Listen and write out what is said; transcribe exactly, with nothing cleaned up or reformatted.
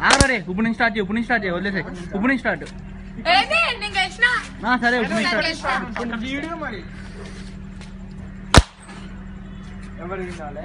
ఆగరే ఇప్పుడు నుంచి స్టార్ట్ చేయి ఇప్పుడు నుంచి స్టార్ట్ చేయి వదిలేసే ఇప్పుడు నుంచి స్టార్ట్ సరే ఇప్పుడు నుంచి స్టార్ట్ వీడియో మరి ఎవరు వినాలి